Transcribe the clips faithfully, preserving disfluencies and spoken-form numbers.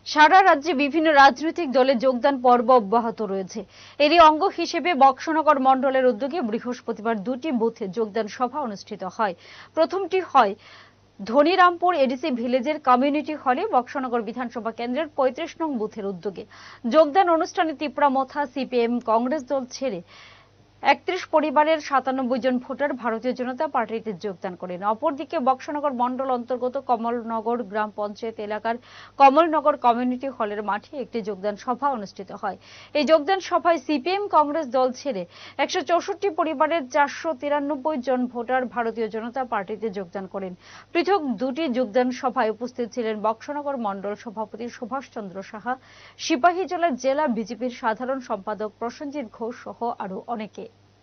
সারা রাজ্যে বিভিন্ন রাজনৈতিক দলে যোগদান পর্ব অব্যাহত রয়েছে। এরই অঙ্গ হিসেবে বক্সনগর মণ্ডলের উদ্যোগে বৃহস্পতিবার দুটি বুথে যোগদান সভা অনুষ্ঠিত হয়। প্রথমটি হয় ধনিরামপুর এডিসি ভিলেজের কমিউনিটি হলে বক্সনগর বিধানসভা কেন্দ্রের পঁয়ত্রিশ নং বুথের উদ্যোগে। যোগদান অনুষ্ঠানে তিপ্রামথা সিপিএম কংগ্রেস দল ছেড়ে একত্রিশ পরিবারের সাতানব্বই জন ভোটার ভারতীয় জনতা পার্টিতে যোগদান করেন। অপরদিকে বক্সনগর মণ্ডল অন্তর্গত কমলনগর গ্রাম পঞ্চায়েত এলাকার কমলনগর কমিউনিটি হলের মাঠে একটি যোগদান সভা অনুষ্ঠিত হয়। এই যোগদান সভায় সিপিএম কংগ্রেস দল ছেড়ে একশো চৌষট্টি পরিবারের চারশো তিরানব্বই জন ভোটার ভারতীয় জনতা পার্টিতে যোগদান করেন। পৃথক দুটি যোগদান সভায় উপস্থিত ছিলেন বক্সনগর মণ্ডল সভাপতি সুভাষ চন্দ্র সাহা, সিপাহীজলা জেলা বিজেপির সাধারণ সম্পাদক প্রসেনজিৎ ঘোষ সহ আরো অনেকে।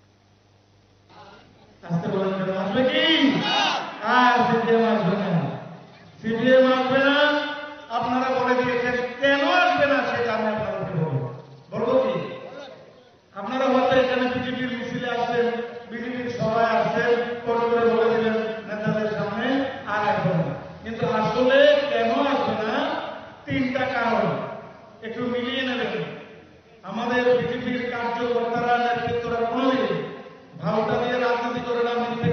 আসতে বলেন কেন আসবে কি? আর সিপিএম আসবে না, সিপিএম আসবে না। আপনারা বলে দিয়েছেন কেন আসবে না, সেটা আমি আপনাদেরকে বলবো। বলবো কি? আপনারা হয়তো এখানে বিজেপির মিছিলে আসছেন, বিজেপির সভায় আসছেন, করে করে বলে দিলেন নেতাদের সামনে, আর আসবে না। কিন্তু আসলে কেন আসবে না, তিনটা কারণ একটু মিলিয়ে নেবেন। আমাদের বিজেপির কার্যকর্তারা নেতৃত্বরা কোনোদিন ভাওতা দিয়ে রাজনীতি করে না, মিথ্যে